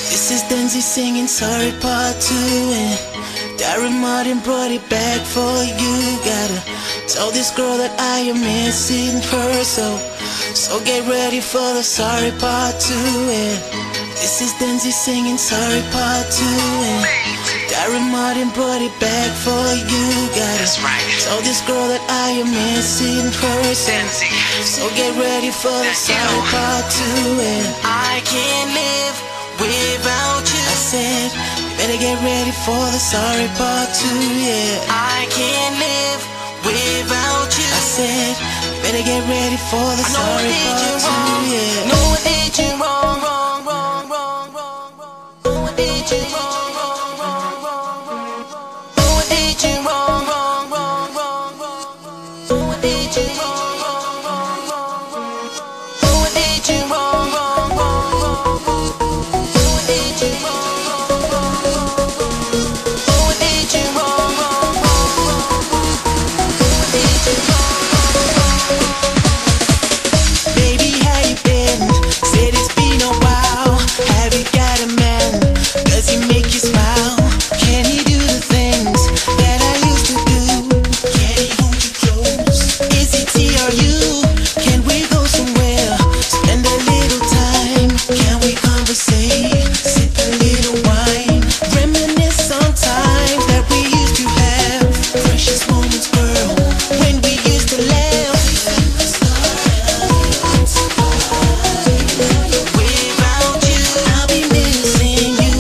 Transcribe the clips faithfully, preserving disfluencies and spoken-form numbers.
This is Denzi singing sorry part two, and Darren Martin brought it back for you. Gotta tell this girl that I am missing her, so so get ready for the sorry part two. And this is Denzi singing sorry part two, and Darren Martin brought it back for you. Gotta That's right. tell this girl that I am missing her, so, Denzi. so get ready for the sorry part two. And I can't live without you. I said, you better get ready for the sorry part two, yeah. I can't live without you. I said, you better get ready for the I know I sorry did part you two, wrong. yeah. Know I did you wrong, wrong, wrong, wrong, wrong, wrong. Know I did you wrong, wrong, wrong, wrong, wrong. Know I did you wrong, wrong, wrong, wrong, wrong. Know I did you wrong, wrong, wrong, wrong, wrong. Know I did you wrong, wrong, wrong, wrong, wrong. Know I did you wrong, wrong, wrong, wrong, wrong. Know I did you wrong, wrong, wrong, wrong, wrong. Know I did you wrong, wrong, wrong, wrong. Baby, how you been? Said it's been a while. Have you got a man? Does he make you smile? Can he do the things that I used to do? Can he hold you close? Is he T or you? Can we go somewhere? Spend a little time. Can we conversate? Sip a little wine. Reminisce on times that we used to have. Precious moments, girl, when we used to laugh. Without you, I'll be missing you.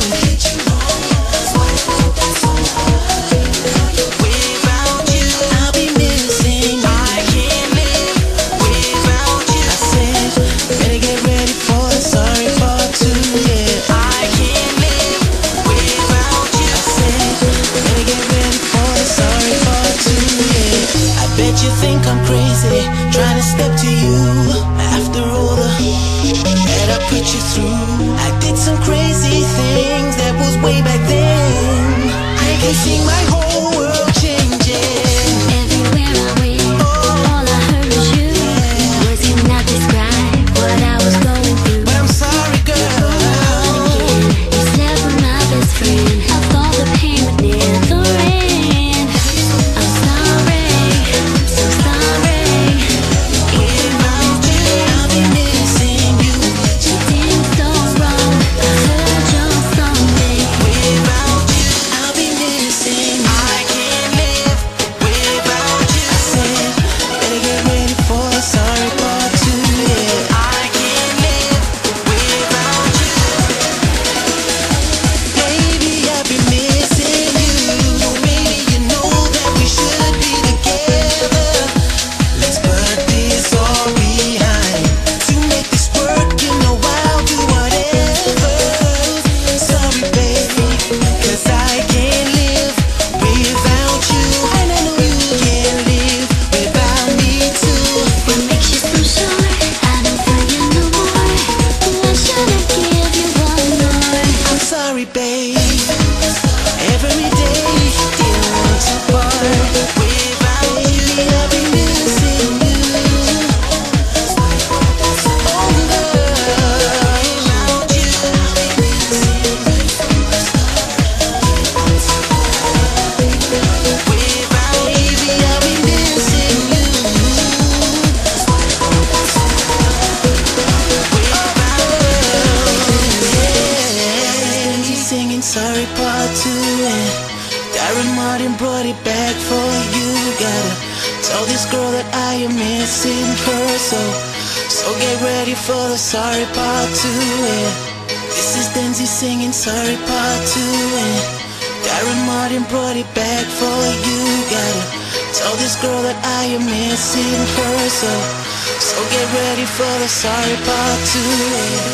without you, I'll be missing you. I can't live without you. I said, better get ready for the sorry part two, yeah. I can't live without you. I said, better get ready for the sorry part two, yeah. I bet you think I'm crazy, trying to step to you. After all the that I put you through, I did some crazy things that was way back then. I can see my whole world changing. Everywhere I went, all I heard was you. Words cannot describe what I was going through. But I'm sorry, girl. You slept with my best friend. I thought the pain would never end. I'm sorry, so sorry. Without you, I'll be missing you. You did so wrong. I heard your song, babe. Without you, I'll be missing you. I can't live without you. I said, better get ready for the sorry part two, yeah. I can't live without you. Baby, I've been missing you. Baby, you know that we should be together. Let's put this all behind. To make this work, you know I'll do whatever. Sorry, baby, 'cause I can't live without you. And I know you can't live without me too. What makes you so sure I don't feel you no more? Why should I give you one more? I'm sorry, babe. Every day, dear wants a part. Without Baby, I've been missing you. Oh, girl. without you, without Baby, I've been missing you. He's singing sorry part two, and Darren Martin brought it back for you. Gotta tell this girl that I am missing her, so so get ready for the sorry part two. And this is Denzi singing sorry part two, and Darren Martin brought it back for you. Gotta tell this girl that I am missing her, so so get ready for the sorry part two. And